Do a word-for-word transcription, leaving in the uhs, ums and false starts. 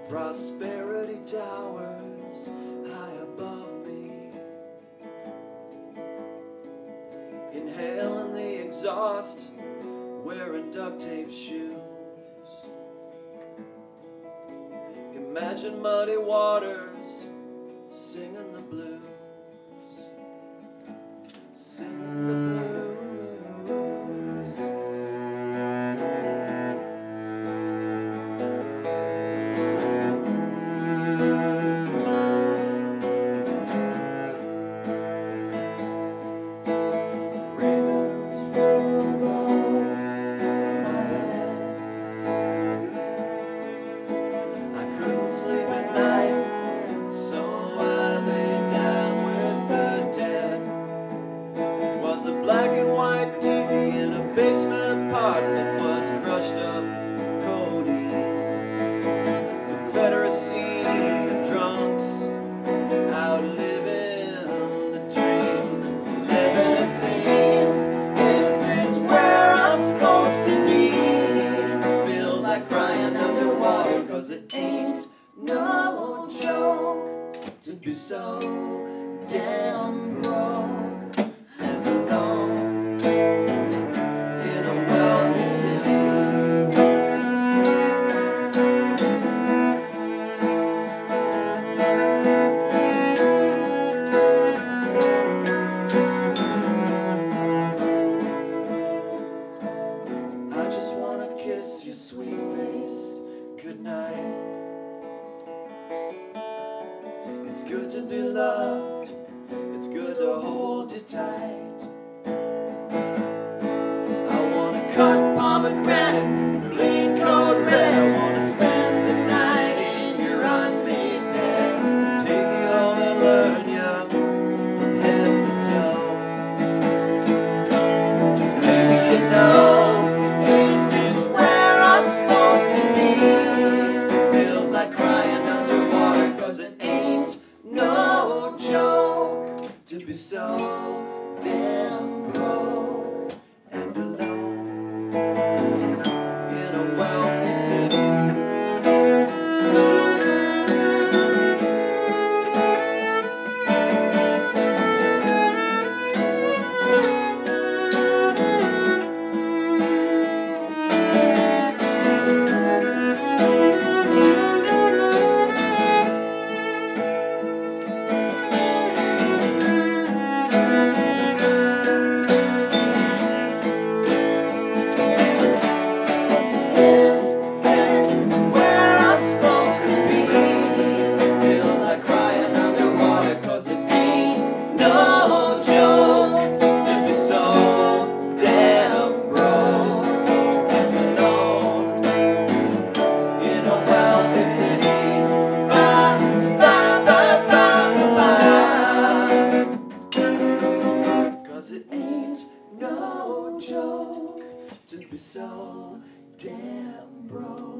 Prosperity towers high above me, inhaling the exhaust, wearing duct tape shoes. Imagine muddy waters singing the blues, singing the blues. Black and white T V in a basement apartment was crushed up codeine. Confederacy of drunks out living the dream. Living it seems, is this where I'm supposed to be? Feels like crying underwater, cause it ain't no joke to be so damn broke. Your sweet face, good night. It's good to be loved, it's good to hold you tight. I wanna cut pomegranate, bleed code red. I wanna spend the night in your unmade bed. Take you home and learn you from head to toe. Just maybe you know, to be so damn broke and alone in a wealthy city. No joke to be so damn broke.